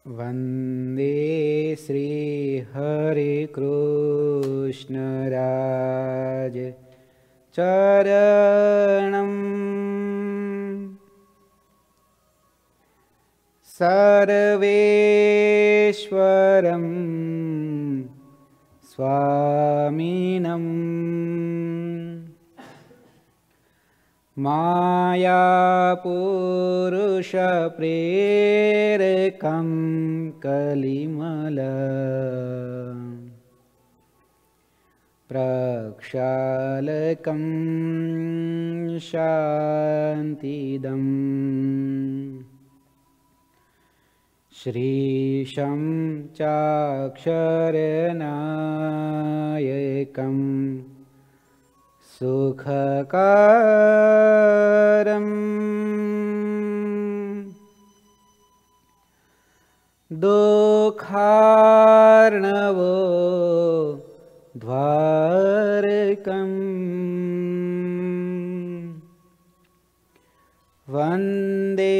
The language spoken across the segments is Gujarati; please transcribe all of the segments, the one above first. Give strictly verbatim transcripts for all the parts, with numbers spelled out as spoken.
वन्दे श्रीहरिकृष्णराज चरणम् सर्वेश्वरं स्वामिनं मायापुरुषप्रेरकं कलिमल प्रक्षालकं शान्तिदम् श्रीशं चाक्षरनायकं सुखकारम् दुःखार्णवो द्वारकम् वन्दे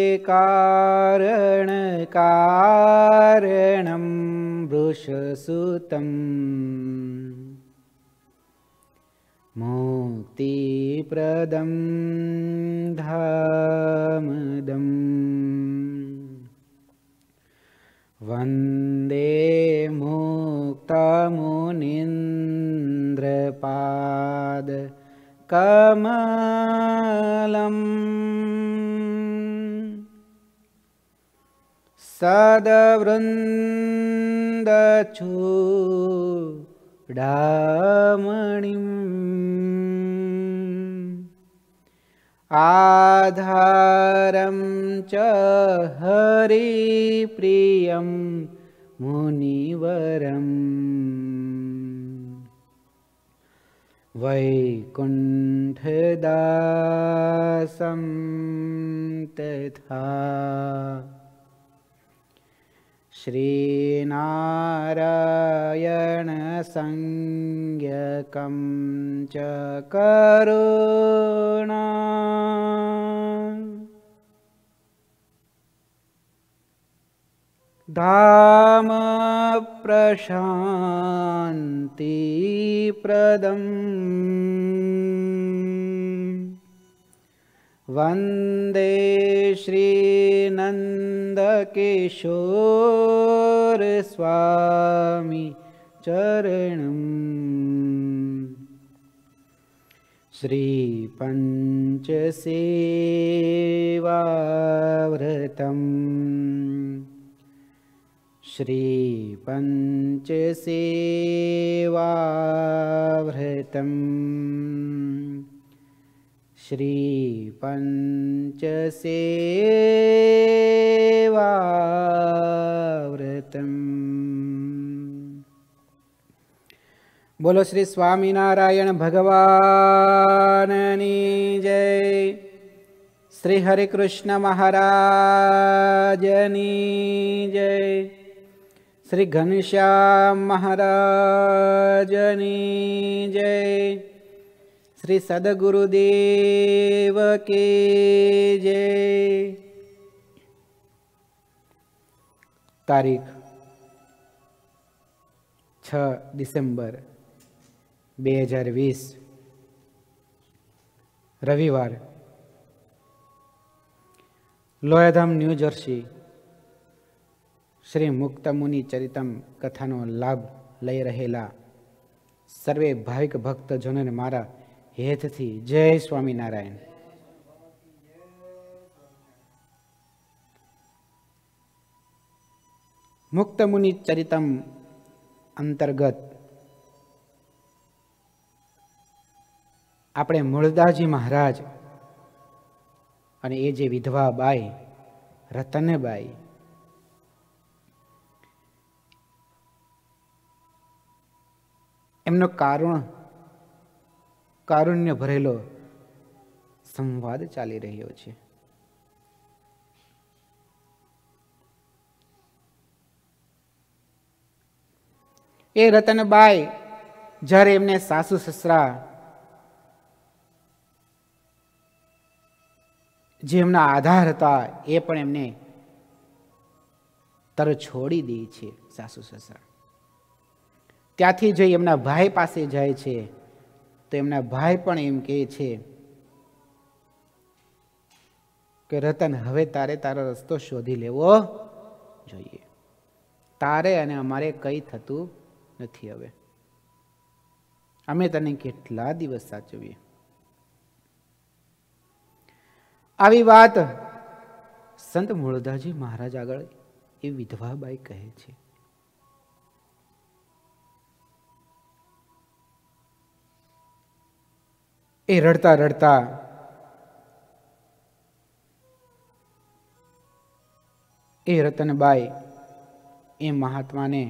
कारणकारणं वृषसुतम् मुक्तिप्रदं धामदम् वन्दे मुक्तमुनीन्द्रपाद कमलम् सदवृन्दचूडामणिम् आधारं च हरिप्रियं मुनिवरम् वैकुण्ठदासं तथा श्रीनारायणसंज्ञकं च करुणा धाम प्रशान्तिप्रदम् वन्दे श्रीनन्दकिशोर स्वामी चरणम् श्रीपञ्चसेवाव्रतम् श्रीपञ्चसेवाव्रतम् श्रीपञ्चसेवाव्रतम्। बोलो श्री स्वामीनारायण भगवाननी जय। श्री हरिकृष्ण महाराजनी जय। श्री घनश्याम महाराजनी जय। श्री सद्गुरुदेव की जय। तारीख छ डिसेम्बर બે હજાર વીસ રવિવાર લોયાધામ ન્યૂ જર્સી શ્રી મુક્તમુનિ ચરિતમ કથાનો લાભ લઈ રહેલા સર્વે ભાવિક ભક્તજનોને મારા હેતથી જય સ્વામિનારાયણ। મુક્તમુનિ ચરિતમ અંતર્ગત આપણે મૂળદાસજી મહારાજ અને એ જે વિધવા બાઈ રતનબાઈ એમનો કારુણ કારુણ્ય ભરેલો સંવાદ ચાલી રહ્યો છે। એ રતનબાઈ જ્યારે એમને સાસુ સસરા જે એમના આધાર હતા એ પણ એમને તર છોડી દે છે સાસુ સસરા. ત્યાંથી જઈ એમના ભાઈ પાસે જાય છે તો એમના ભાઈ પણ એમ કહે છે કે રતન, હવે તારે તારો રસ્તો શોધી લેવો જોઈએ. તારે અને અમારે કઈ થતું નથી. હવે અમે તને કેટલા દિવસ સાચવીએ. આવી વાત સંત મૂળદાસજી મહારાજ આગળ એ વિધવા બાઈ કહે છે. એ રડતા રડતા એ રતનબાઈ એ મહાત્માને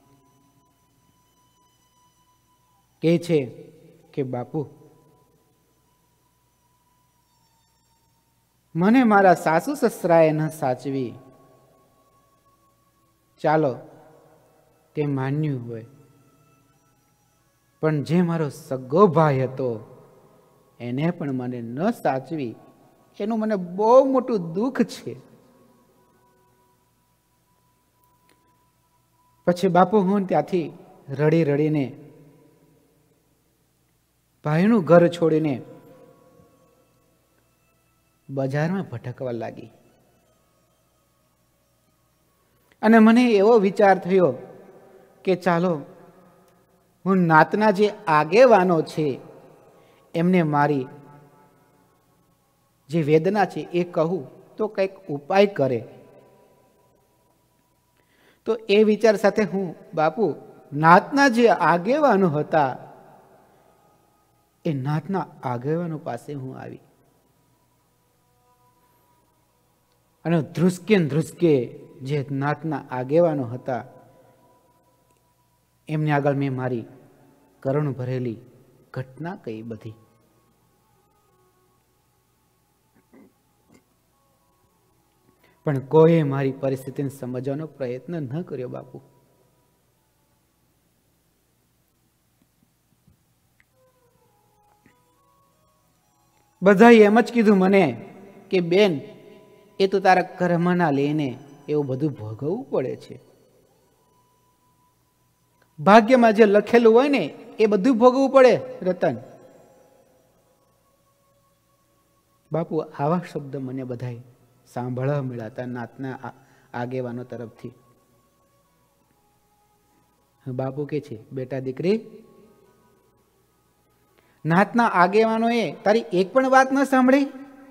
કહે છે કે બાપુ, મને મારા સાસુ સસરાએ ન સાચવી. ચાલો તે માન્યું હોય, પણ જે મારો સગો ભાઈ હતો એને પણ મને ન સાચવી, એનું મને બહુ મોટું દુઃખ છે. પછી બાપુ હું ત્યાંથી રડી રડીને ભાઈનું ઘર છોડીને બજારમાં ભટકવા લાગી. અને મને એવો વિચાર થયો કે ચાલો હું નાતના જે આગેવાનો છે એમને મારી જે વેદના છે એ કહું તો કંઈક ઉપાય કરે. તો એ વિચાર સાથે હું બાપુ નાતના જે આગેવાનો હતા એ નાતના આગેવાનો પાસે હું આવી અને ધ્રુસકે ધ્રુસકે જે નાતના આગેવાનો હતા એમને આગળ મેં મારી કરુણ ભરેલી ઘટના કહી બધી. પણ કોઈએ મારી પરિસ્થિતિને સમજવાનો પ્રયત્ન ન કર્યો બાપુ. બધાએ એમ જ કીધું મને કે બેન, એ તો તારા કર્મના લઈને એવું બધું ભોગવવું પડે છે. ભાગ્યમાં જે લખેલું હોય ને એ બધું ભોગવવું પડે રતન. બાપુ આવા શબ્દ મને બધાય સાંભળવા મળ્યા નાતના આગેવાનો તરફથી. બાપુ કે છે, બેટા દીકરી, નાતના આગેવાનો એ તારી એક પણ વાત ન સાંભળી?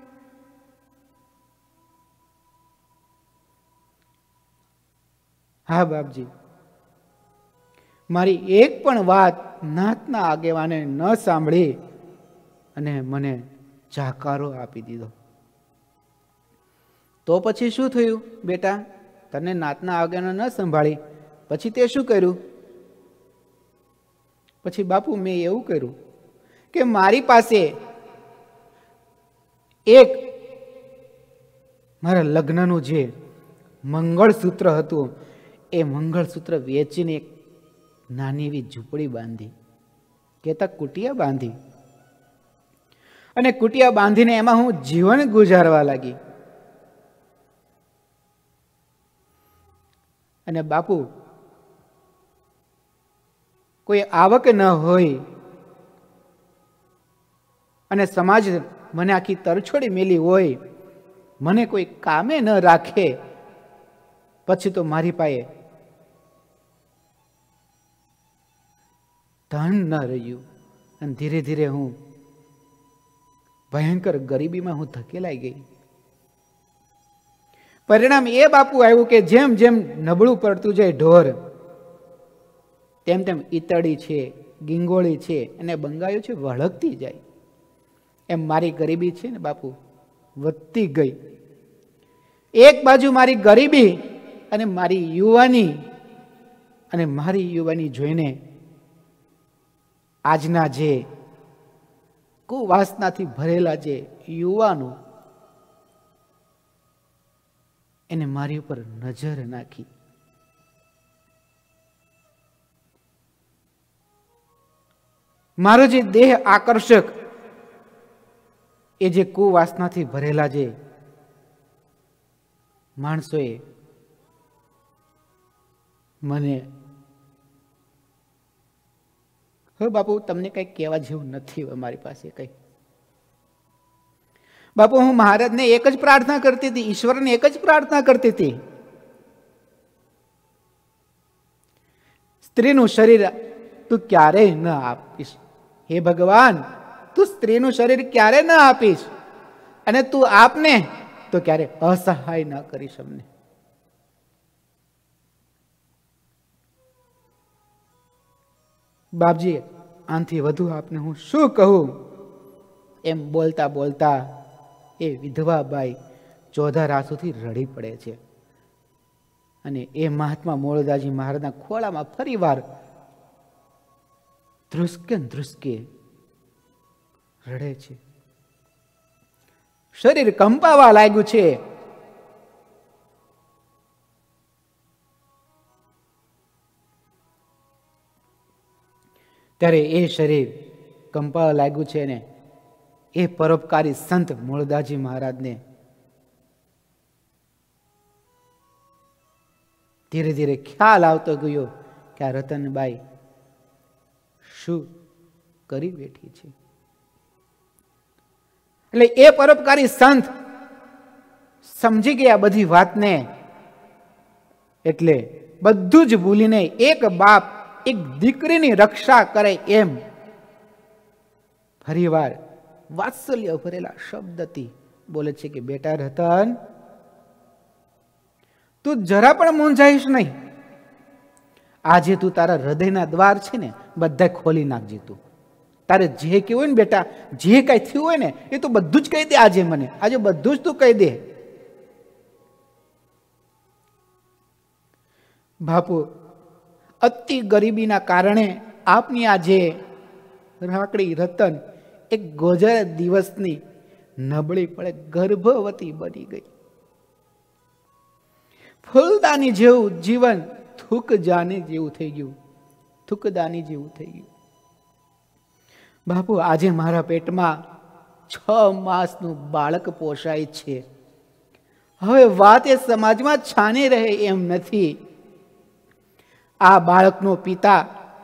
હા બાપજી, મારી એક પણ વાત નાતના આગેવાને ન સાંભળી અને મને જાકારો આપી દીધો. તો પછી શું થયું બેટા? તને નાતના આગેવાનો ન સંભાળી, પછી તે શું કર્યું? પછી બાપુ મેં એવું કર્યું કે મારી પાસે એક મારા લગ્નનું જે મંગળસૂત્ર હતું એ મંગળસૂત્ર વેચીને એક નાની એવી ઝૂંપડી બાંધી, કેતા કુટિયા બાંધી, અને કુટિયા બાંધીને એમાં હું જીવન ગુજારવા લાગી. અને બાપુ કોઈ આવક ન હોય અને સમાજ મને આખી તરછોડી મેલી હોય, મને કોઈ કામે ન રાખે, પછી તો મારી પાસે ધન ન રહ્યું અને ધીરે ધીરે હું ભયંકર ગરીબીમાં હું ધકેલાઈ ગઈ. પરિણામ એ બાપુ આવ્યું કે જેમ જેમ નબળું પડતું જાય ઢોર, તેમ તેમ ઈતળી છે, ગીંગોળી છે અને બંગાયું છે વળગતી જાય. એમ મારી ગરીબી છે ને બાપુ વધતી ગઈ. એક બાજુ મારી ગરીબી અને મારી યુવાની, અને મારી યુવાની જોઈને આજના જે કુવાસનાથી ભરેલા જે યુવાનો એને મારી ઉપર નજર નાખી. મારો જે દેહ આકર્ષક એ જે કુવાસનાથી ભરેલા જે માણસોએ મને હવે બાપુ તમને કઈ કહેવા જેવું નથી મારી પાસે કઈ. બાપુ હું મહારાજને એક જ પ્રાર્થના કરતી હતી, ઈશ્વરને એક જ પ્રાર્થના કરતી હતી, સ્ત્રીનું શરીર તું ક્યારેય ન આપીશ. હે ભગવાન, તું સ્ત્રીનું શરીર ક્યારે ન આપીશ, અને તું આપને તો ક્યારે અસહાય ન કરીશ અમને. બાપજી, આનાથી વધુ આપને હું શું કહું? એમ બોલતા બોલતા એ વિધવા બાઈ ચોધાર આંસુથી રડી પડે છે, અને એ મહાત્મા મોળદાજી મહારાજના ખોળામાં ફરી વાર ધ્રુસકે ધ્રુસકે રડે છે. શરીર કંપાવા લાગ્યું છે. ત્યારે એ શરીર કંપાવા લાગ્યું છે ને એ પરોપકારી સંત મોળદાજી મહારાજને ધીરે ધીરે ખ્યાલ આવતો ગયો કે આ રતનબાઈ શું કરી બેઠી છે. એટલે એ પરોપકારી સંત સમજી ગયા બધી વાતને, એટલે બધું જ ભૂલીને એક બાપ એક દીકરીની રક્ષા કરે એમ ફરીવાર વાત્સલ્ય ભરેલા શબ્દથી બોલે છે કે બેટા રતન, તું જરા પણ મૂંઝાઈશ નહીં. આજે તું તારા હૃદયના દ્વાર છે ને બધા ખોલી નાખજે. તું તારે જે કહેવું હોય ને બેટા, જે કઈ થયું હોય ને એ તું બધું જ કહી દે. આજે મને આજે બધું જ તું કહી દે. બાપુ, અતિ ગરીબીના કારણે આપની આજે રાખડી રતન એક ગોજર દિવસની નબળી પડે ગર્ભવતી બની ગઈ. ફૂલદાની જેવું જીવન થૂકજાની જેવું થઈ ગયું, થૂકદાની જેવું થઈ ગયું. બાપુ, આજે મારા પેટમાં છ માસનું બાળક પોષાય છે. હવે વાત એ સમાજમાં છાની રહે એમ નથી. આ બાળકનો પિતા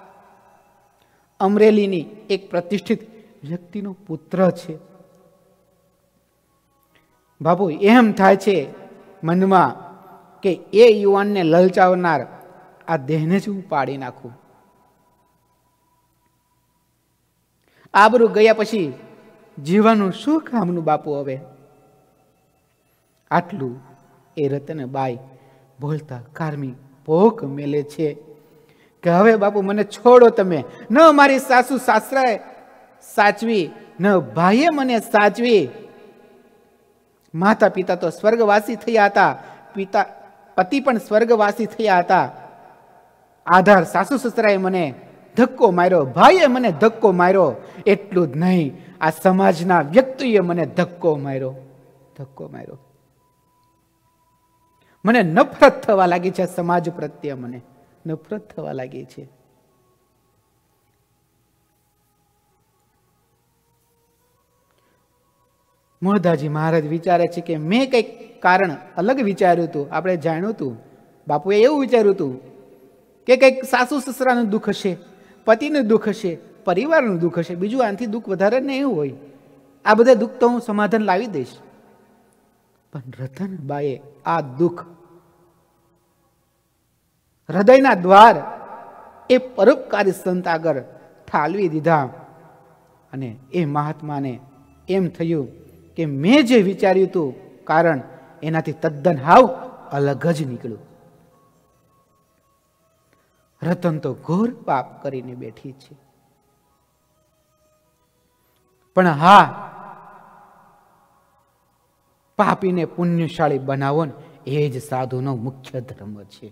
અમરેલીની એક પ્રતિષ્ઠિત વ્યક્તિનો પુત્ર છે. બાપુ, એમ થાય છે મનમાં કે એ યુવાનને લલચાવનાર આ દેહને જ હું પાડી નાખું. આબરૂ ગયા પછી જીવવાનું શું કામનું બાપુ? હવે આટલું એ રતનબાઈ બોલતા કારમી ભોગ મેલે છે કે હવે બાપુ મને છોડો તમે. ન મારી સાસુ સાસરાએ સાચવી, ન ભાઈએ મને સાચવી. માતા પિતા તો સ્વર્ગવાસી થયા હતા, પિતા પતિ પણ સ્વર્ગવાસી થયા હતા. આધાર સાસુ સસરાએ મને ધક્કો માર્યો, ભાઈએ મને ધક્કો માર્યો. એટલું જ નહીં, આ સમાજના વ્યક્તિએ મને ધક્કો માર્યો, ધક્કો માર્યો. મને નફરત થવા લાગી છે સમાજ પ્રત્યે, મને નફરત થવા લાગી છે. મોહદાજી મહારાજ વિચારે છે કે મેં કંઈક કારણ અલગ વિચાર્યું હતું. આપણે જાણ્યું હતું, બાપુએ એવું વિચાર્યું હતું કે કંઈક સાસુ સસરાનું દુઃખ હશે, પતિનું દુઃખ હશે, પરિવારનું દુઃખ હશે, બીજું આનાથી દુઃખ વધારે નહીં હોય. આ બધા દુઃખ તો હું સમાધાન લાવી દઈશ. પણ રતનબાઈએ આ દુઃખ હૃદયના દ્વાર એ પરોપકારી સંત આગળ ઠાલવી દીધા. અને એ મહાત્માને એમ થયું કે મેં જે વિચાર્યું હતું કારણ એનાથી તદ્દન હાવ અલગ જ નીકળ્યું. રતન તો ઘોર પાપ કરીને બેઠી છે. પણ હા, પાપીને પુણ્યશાળી બનાવો ને એ જ સાધુનો મુખ્ય ધર્મ છે.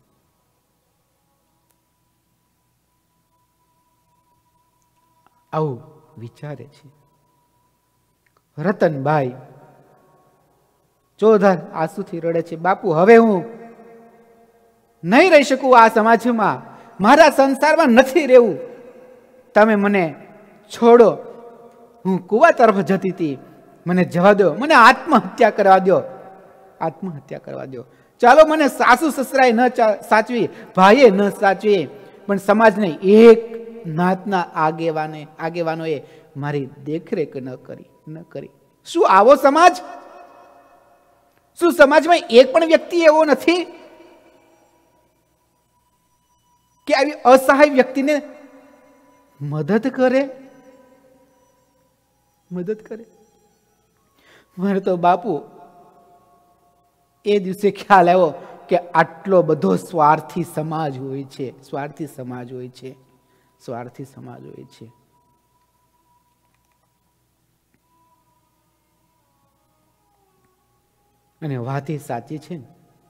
આવું વિચારે છે રતનબાઈ. ચોધાર આંસુથી રડે છે, બાપુ હવે હું નહીં રહી શકું આ સમાજમાં, મારા સંસારમાં નથી રહેવું. તમે મને છોડો. હું કુવા તરફ જતી હતી, મને જવા દો, મને આત્મહત્યા કરવા દો, આત્મહત્યા કરવા દો. ચાલો મને સાસુ સસરાએ ન સાચવી, ભાઈએ ન સાચવી, પણ સમાજને એક નાતના આગેવાને આગેવાનોએ મારી દેખરેખ ન કરી ન કરી શું આવો સમાજ? શું સમાજમાં એક પણ વ્યક્તિ એવો નથી કે આવી અસહાય વ્યક્તિને મદદ કરે મદદ કરે? મને તો બાપુ એ દિવસે ખ્યાલ આવ્યો કે આટલો બધો સ્વાર્થી સમાજ હોય છે, સ્વાર્થી સમાજ હોય છે, સ્વાર્થી સમાજ હોય છે. અને વાત એ સાચી છે.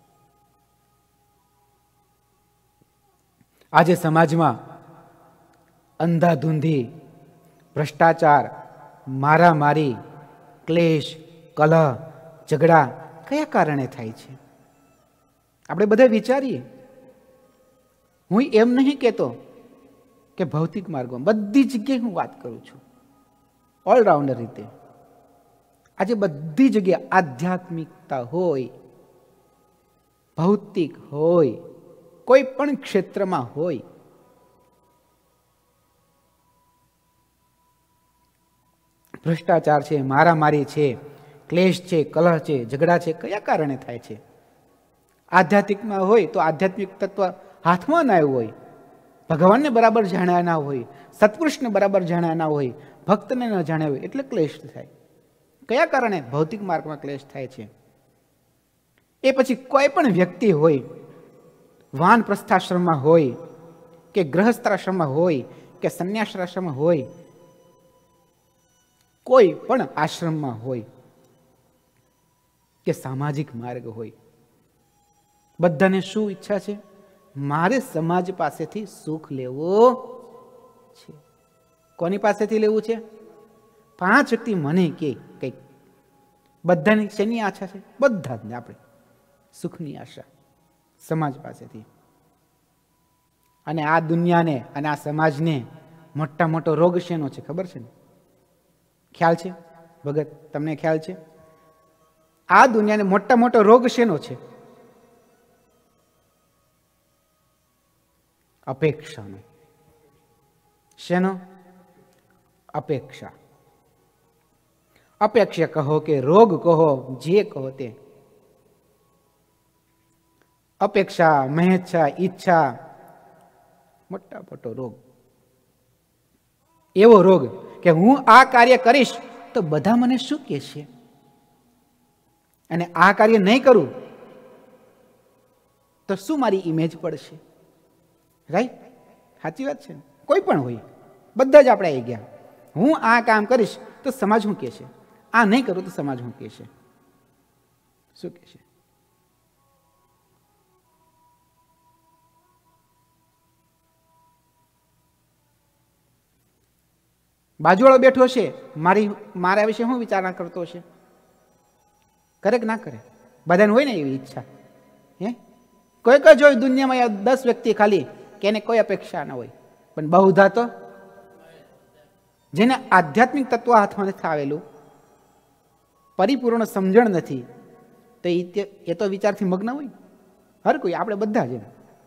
આજે સમાજમાં અંધાધૂંધી, ભ્રષ્ટાચાર, મારામારી, ક્લેશ, કલહ, ઝઘડા કયા કારણે થાય છે? આપણે બધા વિચારીએ. હું એમ નહીં કહેતો કે ભૌતિક માર્ગો, બધી જગ્યાએ હું વાત કરું છું ઓલરાઉન્ડર રીતે. આજે બધી જગ્યાએ આધ્યાત્મિકતા હોય, ભૌતિક હોય, કોઈ પણ ક્ષેત્રમાં હોય, ભ્રષ્ટાચાર છે, મારામારી છે, ક્લેશ છે, કલહ છે, ઝઘડા છે, કયા કારણે થાય છે? આધ્યાત્મિકમાં હોય તો આધ્યાત્મિક તત્વ હાથમાં ના આવ્યું હોય, ભગવાનને બરાબર જાણ્યા ના હોય, સત્પુરુષને બરાબર જાણ્યા ના હોય, ભક્તને ન જાણ્યા હોય, એટલે ક્લેશ થાય. કયા કારણે? ભૌતિક માર્ગમાં ક્લેશ થાય છે. એ પછી કોઈ પણ વ્યક્તિ હોય, વાનપ્રસ્થાશ્રમમાં હોય કે ગૃહસ્થાશ્રમમાં હોય કે સંન્યાસાશ્રમમાં હોય, કોઈ પણ આશ્રમમાં હોય કે સામાજિક માર્ગ હોય, બધાને શું ઈચ્છા છે? મારે સમાજ પાસેથી સુખ લેવું છે. કોની પાસેથી લેવું છે? પાંચ વ્યક્તિ મને કે કંઈક, બધાની શેની આશા છે? બધા જ આપણે સુખની આશા સમાજ પાસેથી. અને આ દુનિયાને અને આ સમાજને મોટા મોટો રોગ શેનો છે ખબર છે ને? ખ્યાલ છે ભગત? તમને ખ્યાલ છે? આ દુનિયાને મોટા મોટો રોગ શેનો છે? અપેક્ષાનો. શેનો? અપેક્ષા. અપેક્ષા કહો કે રોગ કહો, જે કહો તે. અપેક્ષા, મહેચ્છા, ઈચ્છા, મોટા મોટો રોગ. એવો રોગ કે હું આ કાર્ય કરીશ તો બધા મને શું કહેશે, અને આ કાર્ય નહીં કરું તો શું મારી ઇમેજ પડશે. રાઈટ? સાચી વાત છે. કોઈ પણ હોય, બધા જ આપણે આવી ગયા. હું આ કામ કરીશ તો સમાજ શું કહેશે, આ નહીં કરું તો સમાજ શું કહેશે, શું કહેશે. બાજુવાળો બેઠો છે, મારી મારા વિશે શું વિચારણા કરતો છે? કરે કે ના કરે? બધાને હોય ને એવી ઈચ્છા. હે કોઈ કોઈ જોયું દુનિયામાં દસ વ્યક્તિ ખાલી કે એને કોઈ અપેક્ષા ના હોય, પણ બહુધા તો જેને આધ્યાત્મિક તત્વ હાથમાં નથી આવેલું, પરિપૂર્ણ સમજણ નથી, તો એ તો વિચારથી મગ્ન હોય. હર કોઈ, આપણે બધા જ.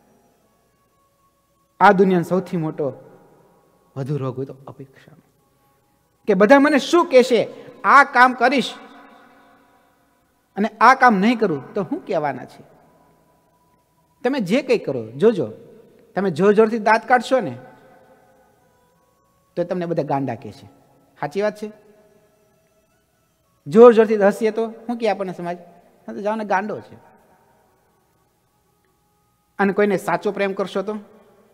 આ દુનિયાનો સૌથી મોટો વધુ રોગ હોય તો અપેક્ષાનો, કે બધા મને શું કહેશે, આ કામ કરીશ અને આ કામ નહીં કરું તો શું કહેવાના છે. તમે જે કંઈ કરો, જોજો, તમે જોર જોરથી દાંત કાઢશો ને તો તમને બધા ગાંડા કહેશે. સાચી વાત છે? જોર જોરથી હસીએ તો શું કહે આપણને સમાજ? જાઓ ને ગાંડો છે. અને કોઈને સાચો પ્રેમ કરશો તો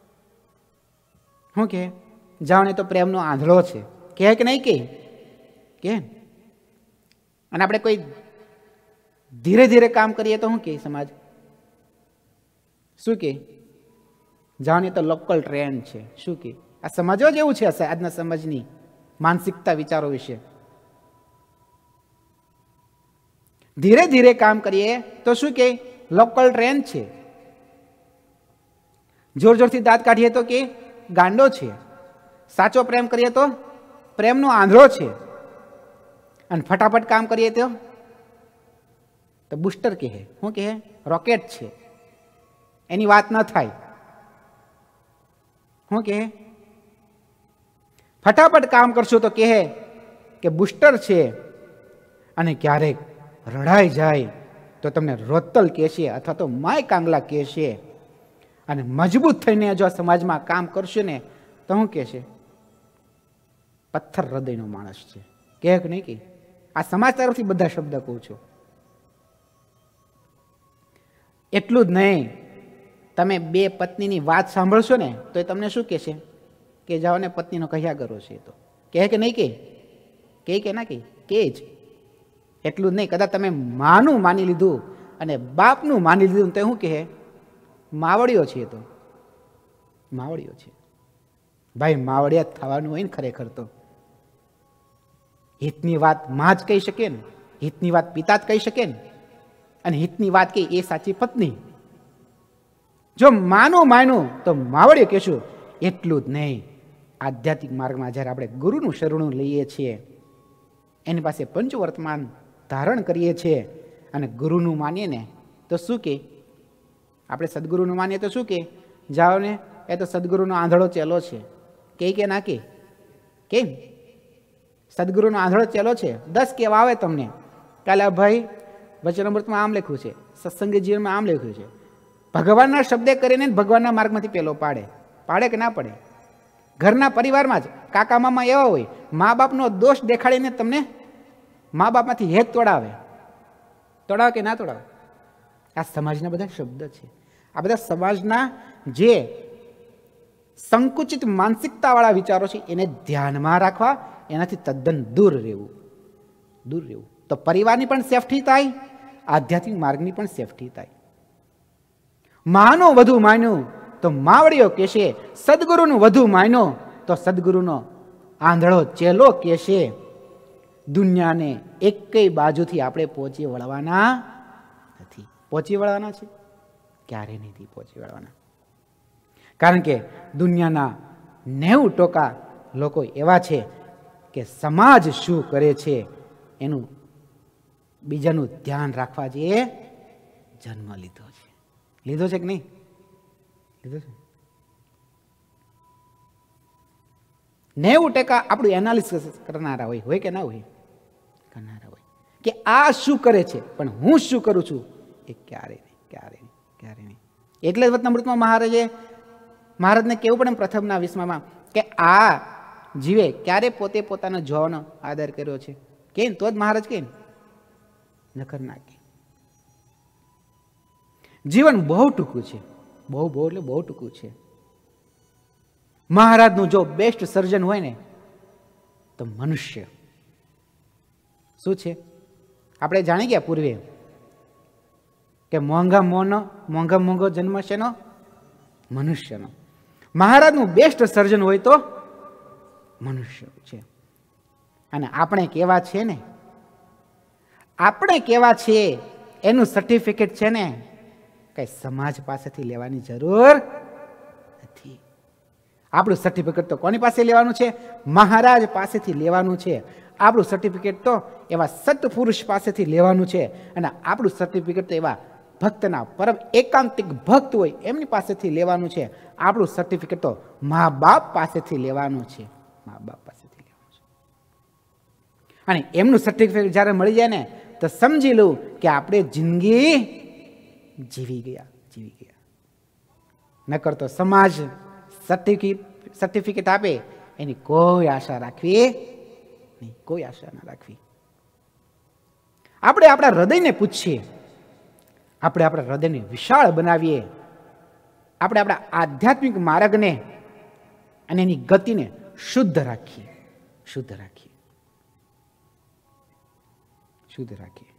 શું કહે? જાઓ ને તો પ્રેમનો આંધળો છે. કહે કે નહીં? કહે કે. અને આપણે કોઈ ધીરે ધીરે કામ કરીએ તો શું કહે સમાજ? શું કહે? જાઓ ને તો લોકલ ટ્રેન છે. શું કહે? આ સમાજ જ એવું છે આજના સમાજની માનસિકતા, વિચારો વિશે. ધીરે ધીરે કામ કરીએ તો શું કહે? લોકલ ટ્રેન છે. જોર જોરથી દાંત કાઢીએ તો કે ગાંડો છે. સાચો પ્રેમ કરીએ તો પ્રેમનો આંધળો છે. અને ફટાફટ કામ કરીએ તો તો બુસ્ટર કહે, શું કહે? રોકેટ છે, એની વાત ન થાય. શું કહે? ફટાફટ કામ કરશો તો કહે કે બુસ્ટર છે. અને ક્યારેક રડાઈ જાય તો તમને રોતલ કહેશે અથવા તો માય કાંગલા કહેશે. અને મજબૂત થઈને જો સમાજમાં કામ કરશે ને તો શું કહેશે? પથ્થર હૃદયનો માણસ છે. કહે કે નહીં? કે આ સમાજ તરફથી બધા શબ્દ કહું છું. એટલું જ નહીં, તમે બે પત્નીની વાત સાંભળશો ને તો એ તમને શું કહેશે? કે જાઓ ને પત્નીનો કહ્યા કરો છે. તો કહે કે નહીં? કે કે કે ના કે કે જ. એટલું જ નહીં, કદાચ તમે માનું માની લીધું અને બાપનું માની લીધું તો શું કહે? માવડીઓ છે. તો માવડીઓ છે. ભાઈ માવડિયા થવાનું હોય ને ખરેખર તો હિતની વાત માં જ કહી શકે ને, હિતની વાત પિતા જ કહી શકે ને, અને હિતની વાત કે એ સાચી પત્ની. જો માનું માનું તો માવડીઓ કહેશું. એટલું જ નહીં, આધ્યાત્મિક માર્ગમાં જ્યારે આપણે ગુરુનું શરણું લઈએ છીએ, એની પાસે પંચવર્તમાન ધારણ કરીએ છીએ અને ગુરુનું માનીએ ને તો શું કે? આપણે સદગુરુનું માનીએ તો શું કે? જાઓ ને એ તો સદગુરુનો આંધળો ચેલો છે. કે કે ના કે કેમ? સદગુરુનો આંધળો ચેલો છે. દસ કેવા આવે તમને, કાલે ભાઈ વચનામૃતમાં આમ લખ્યું છે, સત્સંગી જીવનમાં આમ લખ્યું છે. ભગવાનના શબ્દે કરીને ભગવાનના માર્ગમાંથી પેલો પાડે. પાડે કે ના પડે? ઘરના પરિવારમાં જ કાકા મામા એવા હોય, મા બાપનો દોષ દેખાડીને તમને મા બાપમાંથી હેત તોડાવે. તોડાવે કે ના તોડાવે? આ સમાજના બધા શબ્દ છે. આ બધા સમાજના જે સંકુચિત માનસિકતાવાળા વિચારો છે એને ધ્યાનમાં રાખવા, એનાથી તદ્દન દૂર રહેવું. દૂર રહેવું તો પરિવારની પણ સેફટી થાય, આધ્યાત્મિક માર્ગની પણ સેફટી થાય. માનો વધુ માન્યું તો માવડીઓ કહેશે, સદગુરુનું વધુ માન્યો તો સદગુરુનો આંધળો ચેલો કહેશે. દુનિયાને એકેય બાજુથી આપણે પહોંચી વળવાના નથી. પહોંચી વળવાના છે? ક્યારે નથી પહોંચી વળવાના. કારણ કે દુનિયાના નેવું ટકા લોકો એવા છે કે સમાજ શું કરે છે એનું બીજાનું ધ્યાન રાખવા જે જન્મ લીધો છે. લીધો છે કે નહીં? લીધો છે. નેવું ટકા આપણું એનાલિસિસ કરનારા હોય હોય કે ના હોય? કરનારા હોય કે આ શું કરે છે પણ હું શું કરું છું એ ક્યારે નહીં, ક્યારે નહીં, ક્યારે નહીં. એટલે જ વચનામૃતમાં મહારાજે મહારાજને કેવું પડે પ્રથમના વિસ્મામાં કે આ જીવે ક્યારે પોતે પોતાનો જોવાનો આદર કર્યો છે? કેમ? તો જ મહારાજ કે નકર ના કે. જીવન બહુ ટૂંકું છે, બહુ બહુ એટલે બહુ ટૂંકું છે. મહારાજનું જો બેસ્ટ સર્જન હોય ને તો મનુષ્ય શું છે? આપણે જાણી ગયા પૂર્વે કે મોંઘા મોનો મોંઘા મોંઘો જન્મ છે નો મનુષ્યનો. મહારાજનું બેસ્ટ સર્જન હોય તો મનુષ્ય છે. અને આપણે કેવા છે ને, આપણે કેવા છીએ એનું સર્ટિફિકેટ છે ને કઈ સમાજ પાસેથી લેવાની જરૂર નથી. આપણું સર્ટિફિકેટ તો કોની પાસે લેવાનું છે? મહારાજ પાસેથી લેવાનું છે. આપણું સર્ટિફિકેટ તો એવા સત્પુરુષ પાસેથી લેવાનું છે. અને આપણું સર્ટિફિકેટ તો એવા ભક્તના પરમ એકાંતિક ભક્ત હોય એમની પાસેથી લેવાનું છે. આપણું સર્ટિફિકેટ તો મા બાપ પાસેથી લેવાનું છે. મા બાપ પાસેથી લેવાનું છે. અને એમનું સર્ટિફિકેટ જ્યારે મળી જાય ને તો સમજી લઉં કે આપણે જિંદગી જીવી ગયા જીવી ગયા. નકર તો સમાજ સર્ટિફિકેટ સર્ટિફિકેટ આપે એની કોઈ આશા રાખવી નહીં, કોઈ આશા ના રાખવી. આપણે આપણા હૃદયને પૂછીએ, આપણે આપણા હૃદયને વિશાળ બનાવીએ, આપણે આપણા આધ્યાત્મિક માર્ગને અને એની ગતિને શુદ્ધ રાખીએ, શુદ્ધ રાખીએ, શુદ્ધ રાખીએ.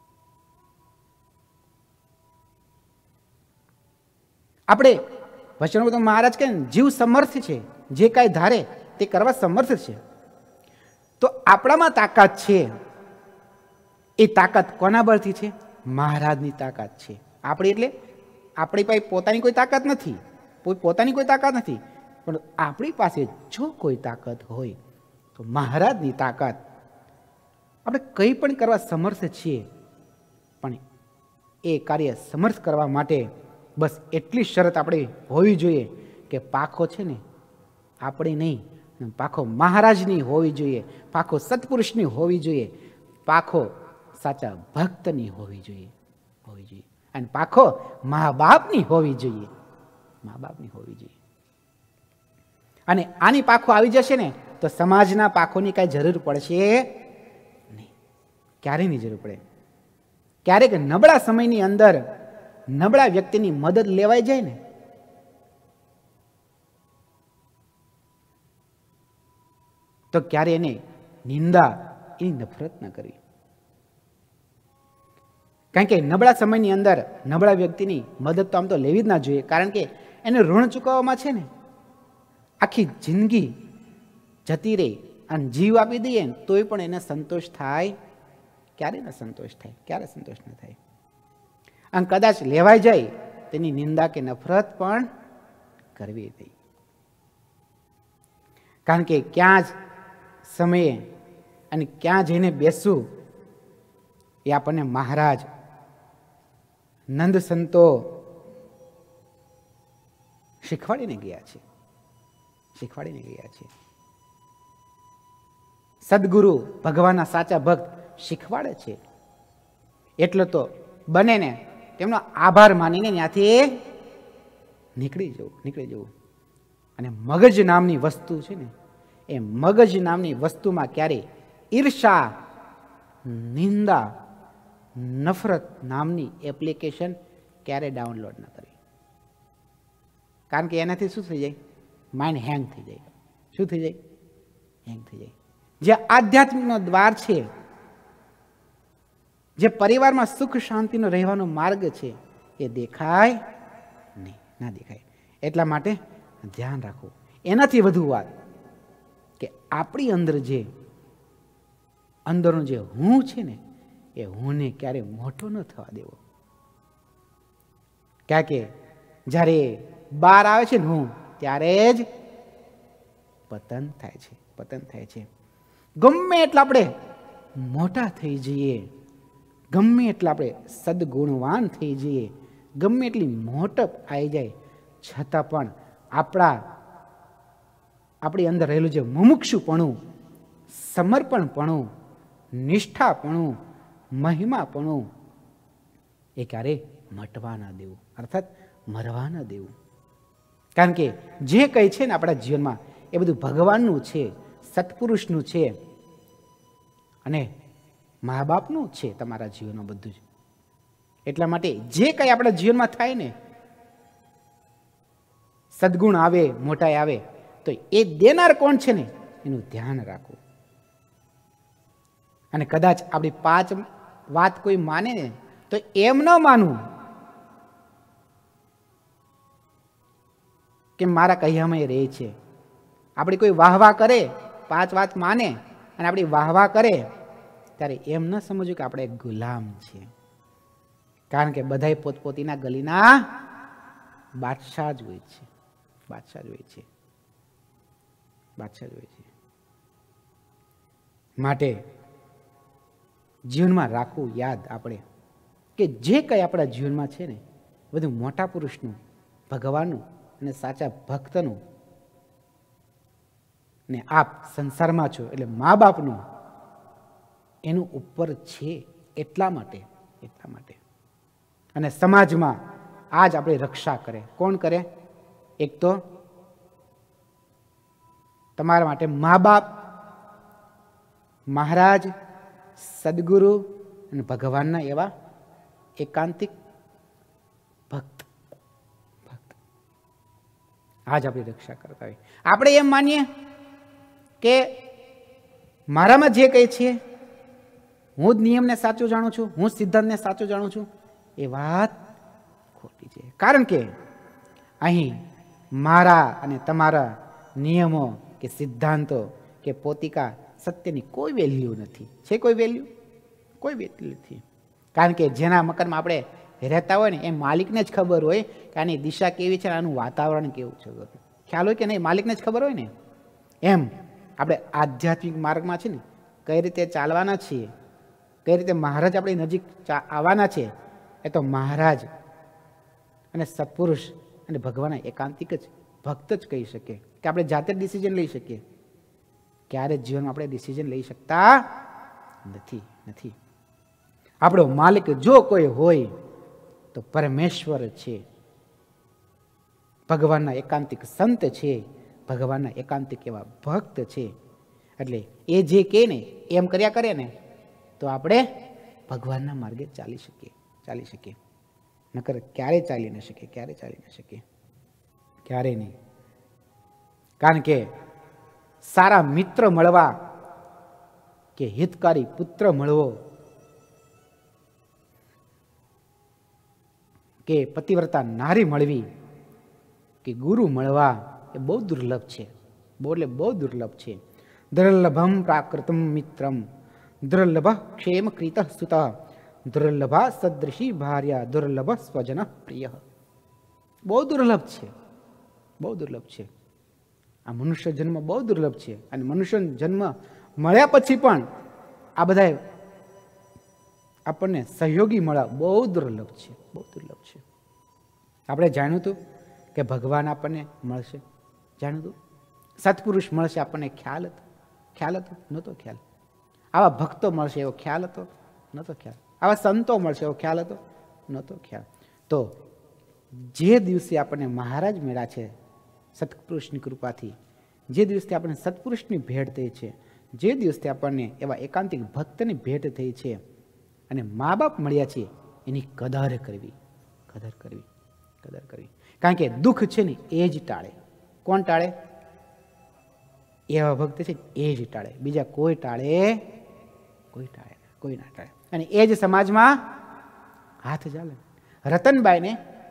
આપણે વચનામૃતમાં મહારાજ કે જીવ સમર્થ છે, જે કાંઈ ધારે તે કરવા સમર્થ છે. તો આપણામાં તાકાત છે, એ તાકાત કોના બળથી છે? મહારાજની તાકાત છે. આપણી એટલે આપણી પાસે પોતાની કોઈ તાકાત નથી, પોતાની કોઈ તાકાત નથી, પણ આપણી પાસે જો કોઈ તાકાત હોય તો મહારાજની તાકાત. આપણે કંઈ પણ કરવા સમર્થ છીએ, પણ એ કાર્ય સમર્થ કરવા માટે બસ એટલી શરત આપણે હોવી જોઈએ કે પાખો છે ને આપણે નહીં, પાખો મહારાજની હોવી જોઈએ, પાખો સત્પુરુષની હોવી જોઈએ, પાખો સાચા ભક્તની હોવી જોઈએ હોવી જોઈએ અને પાખો મા બાપની હોવી જોઈએ મા બાપની હોવી જોઈએ. અને આની પાખો આવી જશે ને તો સમાજના પાખોની કાંઈ જરૂર પડશે નહીં, ક્યારેય નહીં જરૂર પડે. ક્યારેક નબળા સમયની અંદર નબળા વ્યક્તિની મદદ લેવાઈ જાય ને તો ક્યારે એને નિંદા એની નફરત ન કરવી. કારણ કે નબળા સમયની અંદર નબળા વ્યક્તિની મદદ તો આમ તો લેવી જ ના જોઈએ, કારણ કે એને ઋણ ચૂકવવામાં છે ને આખી જિંદગી જતી રહી અને જીવ આપી દઈએ ને તોય પણ એને સંતોષ થાય? ક્યારે ન સંતોષ થાય, ક્યારે સંતોષ ન થાય. અને કદાચ લેવાઈ જાય તેની નિંદા કે નફરત પણ કરવી નહીં. કારણ કે ક્યાં જ સમયે અને ક્યાં જઈને બેસવું એ આપણને મહારાજ નંદ સંતો શીખવાડીને ગયા છે શીખવાડીને ગયા છે. સદગુરુ ભગવાનના સાચા ભક્ત શીખવાડે છે. એટલે તો બને ને તેમનો આભાર માનીને ત્યાંથી નીકળી જવું નીકળી જવું અને મગજ નામની વસ્તુ છે ને એ મગજ નામની વસ્તુમાં ક્યારેય ઈર્ષા, નિંદા, નફરત નામની એપ્લિકેશન ક્યારે ડાઉનલોડ ન કરવી. કારણ કે એનાથી શું થઈ જાય? માઇન્ડ હેંગ થઈ જાય. શું થઈ જાય? હેંગ થઈ જાય. જે આધ્યાત્મિકનો દ્વાર છે, જે પરિવારમાં સુખ શાંતિનો રહેવાનો માર્ગ છે એ દેખાય નહીં, ના દેખાય. એટલા માટે ધ્યાન રાખવું. એનાથી વધુ વાત કે આપણી અંદર જે અંદરનો જે હું છે ને એ હુંને ક્યારે મોટો ન થવા દેવો. કારણ કે જ્યારે બહાર આવે છે ને હું, ત્યારે જ પતન થાય છે પતન થાય છે. ગમે એટલા આપણે મોટા થઈ જઈએ, ગમે એટલા આપણે સદગુણવાન થઈ જઈએ, ગમે એટલી મોટપ આવી જાય, છતાં પણ આપણા આપણી અંદર રહેલું જે મુમુક્ષુપણું, સમર્પણપણું, નિષ્ઠાપણું, મહિમાપણું એ ક્યારે મટવા ના દેવું, અર્થાત મરવા ના દેવું. કારણ કે જે કંઈ છે ને આપણા જીવનમાં એ બધું ભગવાનનું છે, સત્પુરુષનું છે અને મા બાપનું છે તમારા જીવનમાં બધું જ. એટલા માટે જે કંઈ આપણા જીવનમાં થાય ને, સદગુણ આવે, મોટાઈ આવે, તો એ દેનાર કોણ છે ને એનું ધ્યાન રાખવું. અને કદાચ આપણી પાંચ વાત કોઈ માને ને તો એમ ન માનવું કે મારા કહ્યામાં એ રહે છે. આપણી કોઈ વાહવા કરે, પાંચ વાત માને અને આપણી વાહવા કરે, ત્યારે એમ ન સમજવું કે આપણે ગુલામ છીએ. કારણ કે બધાય પોતપોતીના ગલીના બાદશાહ જ હોય છે બાદશાહ જ હોય છે બાદશાહ જ હોય છે. માટે જીવનમાં રાખવું યાદ આપણે કે જે કંઈ આપણા જીવનમાં છે ને બધું મોટા પુરુષનું, ભગવાનનું અને સાચા ભક્તનું, ને આપ સંસારમાં છો એટલે મા બાપનું, એનું ઉપર છે. એટલા માટે એટલા માટે અને સમાજમાં આજ આપણી રક્ષા કરે. કોણ કરે? એક તો તમારા માટે મા બાપ, મહારાજ, સદગુરુ અને ભગવાનના એવા એકાંતિક ભક્ત ભક્ત આજ આપણી રક્ષા કરતા હોય. આપણે એમ માનીએ કે મારામાં જે કંઈ છે હું જ નિયમને સાચું જાણું છું, હું જ સિદ્ધાંતને સાચું જાણું છું, એ વાત ખોટી છે. કારણ કે અહીં મારા અને તમારા નિયમો કે સિદ્ધાંતો કે પોતિકા સત્યની કોઈ વેલ્યુ નથી. છે કોઈ વેલ્યુ? કોઈ વેલ્યુ નથી. કારણ કે જેના મકાનમાં આપણે રહેતા હોય ને એ માલિકને જ ખબર હોય કે આની દિશા કેવી છે, આનું વાતાવરણ કેવું છે. ખ્યાલ હોય કે નહીં? માલિકને જ ખબર હોય ને. એમ આપણે આધ્યાત્મિક માર્ગમાં છે ને કઈ રીતે ચાલવાના છીએ, કઈ રીતે મહારાજ આપણી નજીક આવવાના છે, એ તો મહારાજ અને સત્પુરુષ અને ભગવાનના એકાંતિક જ ભક્ત જ કહી શકે કે આપણે જાતે જ ડિસિઝન લઈ શકીએ. ક્યારે જીવનમાં આપણે ડિસિઝન લઈ શકતા નથી નથી આપણો માલિક જો કોઈ હોય તો પરમેશ્વર છે, ભગવાનના એકાંતિક સંત છે, ભગવાનના એકાંતિક એવા ભક્ત છે. એટલે એ જે કહે ને એમ કર્યા કરે ને તો આપણે ભગવાનના માર્ગે ચાલી શકીએ ચાલી શકીએ નકર ક્યારે ચાલી ન શકીએ ક્યારે ચાલી ન શકીએ ક્યારે નહીં. કારણ કે સારા મિત્ર મળવા કે હિતકારી પુત્ર મળવો કે પતિવ્રતા નારી મળવી કે ગુરુ મળવા એ બહુ દુર્લભ છે. બહુ એટલે બહુ દુર્લભ છે. દુર્લભમ પ્રાકૃતમ મિત્રમ દુર્લભ ક્ષેમ કૃત સુત દુર્લભા સદૃશી ભાર્યા દુર્લભ સ્વજન પ્રિય. બહુ દુર્લભ છે, બહુ દુર્લભ છે. આ મનુષ્ય જન્મ બહુ દુર્લભ છે. અને મનુષ્ય જન્મ મળ્યા પછી પણ આ બધા આપણને સહયોગી મળ્યા બહુ દુર્લભ છે, બહુ દુર્લભ છે. આપણે જાણ્યું હતું કે ભગવાન આપણને મળશે, જાણ્યું હતું સત્પુરુષ મળશે, આપણને ખ્યાલ હતો ખ્યાલ હતો નહોતો ખ્યાલ. આવા ભક્તો મળશે એવો ખ્યાલ હતો નહોતો ખ્યાલ. આવા સંતો મળશે એવો ખ્યાલ હતો નહોતો ખ્યાલ. તો જે દિવસે આપણને મહારાજ મળ્યા છે સત્પુરુષની કૃપાથી, જે દિવસથી આપણને સત્પુરુષની ભેટ થઈ છે, જે દિવસથી આપણને એવા એકાંતિક ભક્તની ભેટ થઈ છે અને મા બાપ મળ્યા છે એની કદર કરવી કદર કરવી કદર કરવી. કારણ કે દુઃખ છે ને એ જ ટાળે. કોણ ટાળે? એવા ભક્ત છે એ જ ટાળે, બીજા કોઈ ટાળે કોઈ ટાળે કોઈ ના ટાળે. અને એ જ સમાજમાં હાથ ચાલે. રતનબાઈને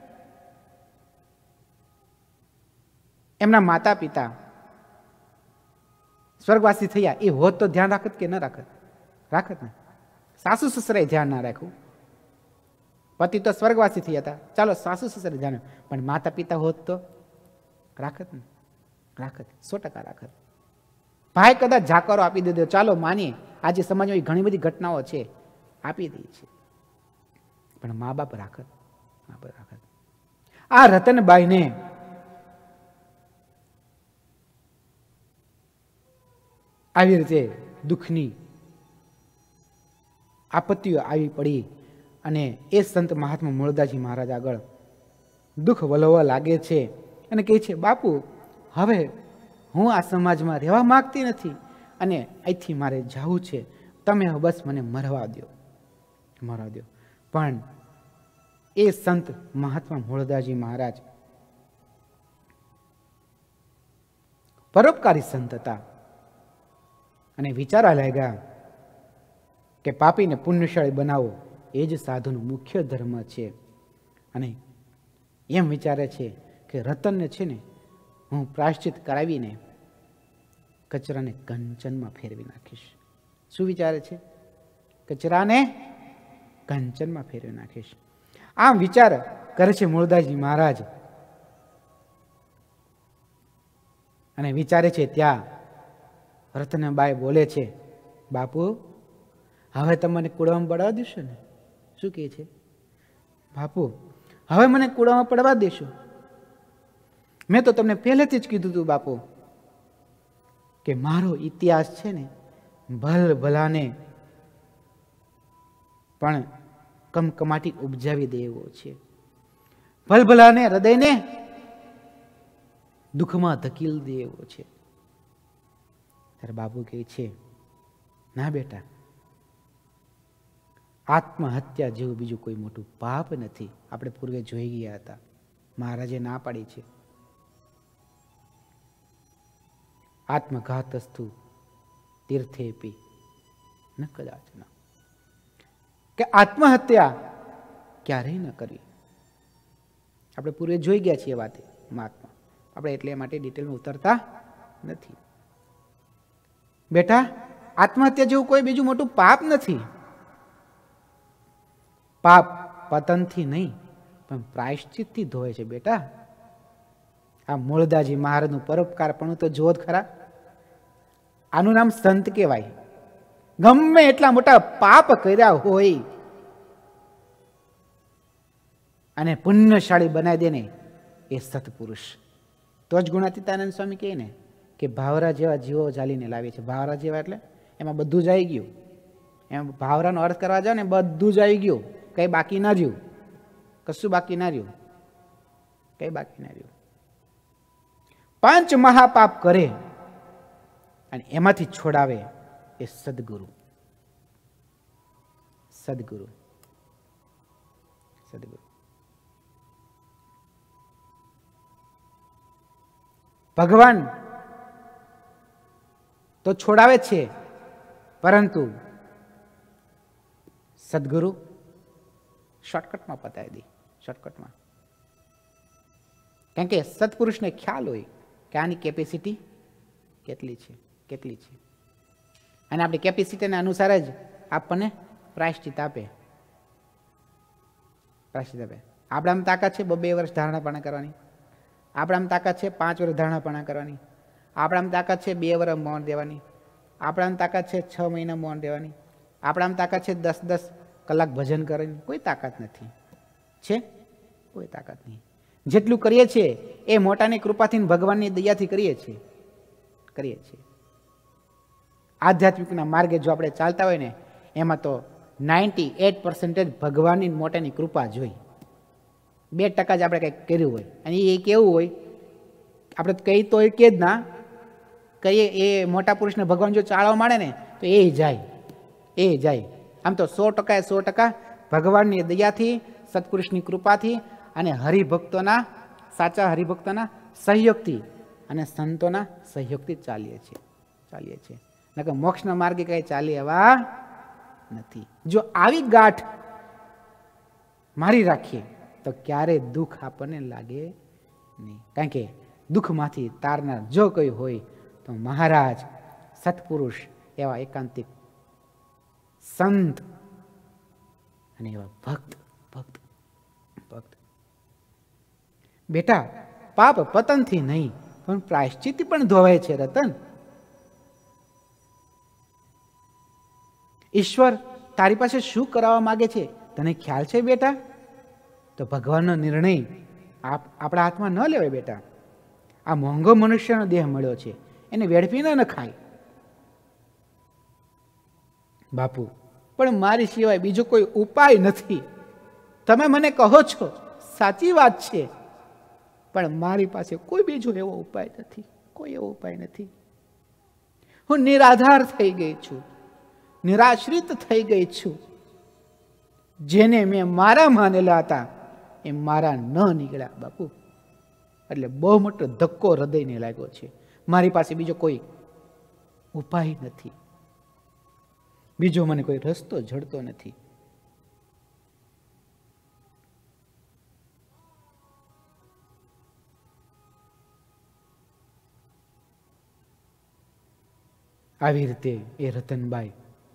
એમના માતા પિતા સ્વર્ગવાસી થયા એ હોત તો ધ્યાન રાખત કે ન રાખત? રાખત ને. સાસુ સસરાએ ધ્યાન ના રાખ્યું. પતિ તો સ્વર્ગવાસી થયા હતા, ચાલો સાસુ સસરે ધ્યાન, પણ માતા પિતા હોત તો રાખત ને? રાખત, સો ટકા રાખત. ભાઈ કદાચ જાકારો આપી દીધો, ચાલો માનીએ આજે સમાજમાં ઘણી બધી ઘટનાઓ છે, આપી દઈએ છે, પણ મા બાપ રાખત મા બાપ રાખત. આ રતનબાઈને આવી રીતે દુઃખની આપત્તિઓ આવી પડી અને એ સંત મહાત્મા મૂળદાસજી મહારાજ આગળ દુઃખ વલવવા લાગે છે અને કહે છે, બાપુ હવે હું આ સમાજમાં રહેવા માંગતી નથી અને અહીંથી મારે જવું છે, તમે બસ મને મરવા દો મરવા દો. પણ એ સંત મહાત્મા મૂળદાસજી મહારાજ પરોપકારી સંત હતા અને વિચારવા લાગ્યા કે પાપીને પુણ્યશાળી બનાવો એ જ સાધુનો મુખ્ય ધર્મ છે. અને એમ વિચારે છે કે રતનને છે ને હું પ્રાયશ્ચિત કરાવીને કચરાને કંચનમાં ફેરવી નાખીશ. શું વિચારે છે? કચરાને કંચનમાં ફેરવી નાખીશ. આમ વિચાર કરે છે મૂળદાસજી મહારાજ અને વિચારે છે ત્યાં રતનબાઈ બોલે છે, બાપુ હવે તમે મને કૂડામાં પડવા દેશો ને? શું કહે છે? બાપુ હવે મને કૂડામાં પડવા દેશો? મેં તો તમને પહેલેથી જ કીધું હતું બાપુ કે મારો ઇતિહાસ છે ને ભલ ભલાને પણ કમકમાટી ઉપજાવી દે એવો છે, ભલ ભલાને હૃદયને દુઃખમાં ધકેલ દે એવો છે. ત્યારે બાપુ કહે છે, ના બેટા, આત્મહત્યા જેવું બીજું કોઈ મોટું પાપ નથી. આપણે પૂર્વે જોઈ ગયા હતા, મહારાજે ના પાડી છે. આત્મઘાતસ્તુ તીર્થેપી ન કદાચન, કે આત્મહત્યા ક્યારેય ન કરવી. આપણે પૂર્વે જોઈ ગયા છીએ વાત મહાત્મા, આપણે એટલે માટે ડિટેલમાં ઉતરતા નથી. બેટા, આત્મહત્યા જેવું કોઈ બીજું મોટું પાપ નથી. પાપ પતનથી નહીં પણ પ્રાયશ્ચિતથી ધોય છે બેટા. આ મૂળદાસજી મહારાજનું પરોપકાર પણ તો જોત ખરા. આનું નામ સંત કહેવાય. ગમે એટલા મોટા પાપ કર્યા હોય અને પુણ્યશાળી બનાવી દે ને એ સત્પુરુષ. તો જ ગુણાતીતાનંદ સ્વામી કહે ને કે ભાવરા જેવા જીવો ચાલીને લાવે છે. ભાવરા જેવા એટલે એમાં બધું જ આવી ગયું. એમ ભાવરાનો અર્થ કરવા જાવ ને બધું જ આવી ગયું, કંઈ બાકી ના રહ્યું, કશું બાકી ના રહ્યું, કંઈ બાકી ના રહ્યું. પાંચ મહાપાપ કરે અને એમાંથી છોડાવે એ સદગુરુ. સદગુરુ સદગુરુ ભગવાન તો છોડાવે છે, પરંતુ સદગુરુ શોર્ટકટમાં પતાવી દે. શોર્ટકટમાં. કારણ કે સત્પુરુષને ખ્યાલ હોય કે આની કેપેસિટી કેટલી છે, કેટલી છે, અને આપણી કેપેસિટીના અનુસાર જ આપણને પ્રાયશ્ચિત આપે. પ્રાયશ્ચિત આપે. આપણામાં તાકાત છે બે વર્ષ ધારણાપણા કરવાની, આપણામાં તાકાત છે પાંચ વર્ષ ધારણાપણા કરવાની, આપણામાં તાકાત છે બે વર્ષ મૌન દેવાની, આપણામાં તાકાત છે છ મહિના મૌન દેવાની, આપણામાં તાકાત છે દસ દસ કલાક ભજન કરવાની. કોઈ તાકાત નથી. છે કોઈ તાકાત નહીં. જેટલું કરીએ છીએ એ મોટાની કૃપાથી ભગવાનની દયાથી કરીએ છીએ કરીએ છીએ આધ્યાત્મિકના માર્ગે જો આપણે ચાલતા હોય ને એમાં તો નાઇન્ટી એટ પર્સન્ટેજ ભગવાનની મોટાની કૃપા જોઈ. બે ટકા જ આપણે કંઈક કર્યું હોય, અને એ કેવું હોય આપણે કહી તો એ કે જ ના કહીએ. એ મોટા પુરુષને ભગવાન જો ચાળવા માંડે ને તો એ જાય એ જાય. આમ તો સો ટકા સો ટકા ભગવાનની દયાથી, સત્પુરુષની કૃપાથી અને હરિભક્તોના, સાચા હરિભક્તોના સહયોગથી અને સંતોના સહયોગથી ચાલીએ છીએ ચાલીએ છીએ નકર મોક્ષના માર્ગે કઈ ચાલી એવા નથી. જો આવી ગાંઠ મારી રાખીએ તો ક્યારે દુઃખ આપણને લાગે નહીં. કારણ કે દુઃખમાંથી તારનાર જો કોઈ હોય તો મહારાજ, સત્પુરુષ, એવા એકાંતિક સંત અને એવા ભક્ત ભક્ત ભક્ત. બેટા, પાપ પતનથી નહીં પણ પ્રાયશ્ચિત પણ ધોવાય છે રતન. ઈશ્વર તારી પાસે શું કરાવવા માંગે છે તને ખ્યાલ છે બેટા? તો ભગવાનનો નિર્ણય આપણા હાથમાં ન લેવાય બેટા. આ મોંઘો મનુષ્યનો દેહ મળ્યો છે, એને વેડફી ન નખાય. બાપુ, પણ મારી સિવાય બીજો કોઈ ઉપાય નથી. તમે મને કહો છો સાચી વાત છે, પણ મારી પાસે કોઈ બીજો એવો ઉપાય નથી. કોઈ એવો ઉપાય નથી. હું નિરાધાર થઈ ગઈ છું, નિરાશ્રિત થઈ ગઈ છું. જેને મેં મારા માનેલા હતા એ મારા ન નીકળ્યા બાપુ. એટલે બહુ મોટો ધક્કો હૃદયને લાગ્યો છે. મારી પાસે બીજો કોઈ ઉપાય નથી, બીજો મને કોઈ રસ્તો જડતો નથી. આવી રીતે એ રતનબાઈ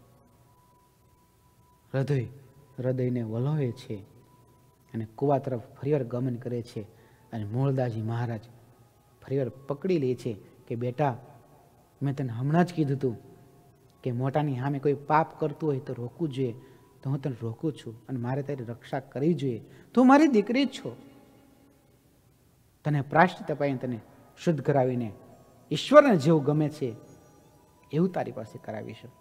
હૃદય હૃદયને વલોવે છે અને કુવા તરફ ફરીવાર ગમન કરે છે. અને મૂળદાસજી મહારાજ ફરીવાર પકડી લે છે કે બેટા, મેં તને હમણાં જ કીધું હતું કે મોટાની સામે કોઈ પાપ કરતું હોય તો રોકવું જોઈએ, તો હું તને રોકું છું અને મારે તારી રક્ષા કરવી જોઈએ. તું મારી દીકરી જ છો. તને પ્રાયશ્ચિત અપાઈને તને શુદ્ધ કરાવીને ઈશ્વરને જેવું ગમે છે એવું તારી પાસે કરાવીશું.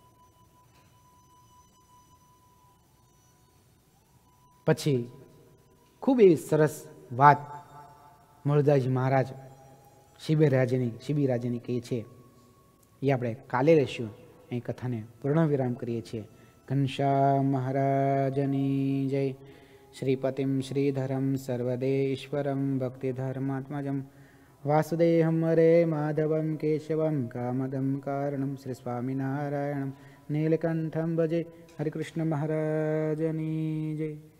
પછી ખૂબ એવી સરસ વાત મૂળદાસજી મહારાજ શિબિર રાજ્યની શિબિર રાજ્યની કહે છે. એ આપણે કાલે રહીશું. એ કથાને પૂર્ણ વિરામ કરીએ છીએ. ઘનશ્યામ મહારાજની જય. શ્રીપતિમ શ્રીધરમ સર્વદેશ્વરમ ભક્તિધર્માત્મજમ વાસુદેહમ હરે માધવમ કેશવમ કામદમ કારણમ શ્રી સ્વામિનારાયણમ નીલકંઠમ ભજે. હરિકૃષ્ણ મહારાજની જય.